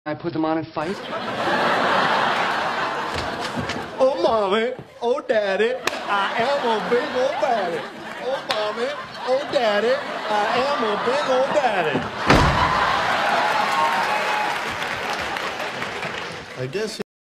I put them on and fight? Oh, mommy. Oh, daddy. I am a big old daddy. Oh, mommy. Oh, daddy. I am a big old daddy. I guess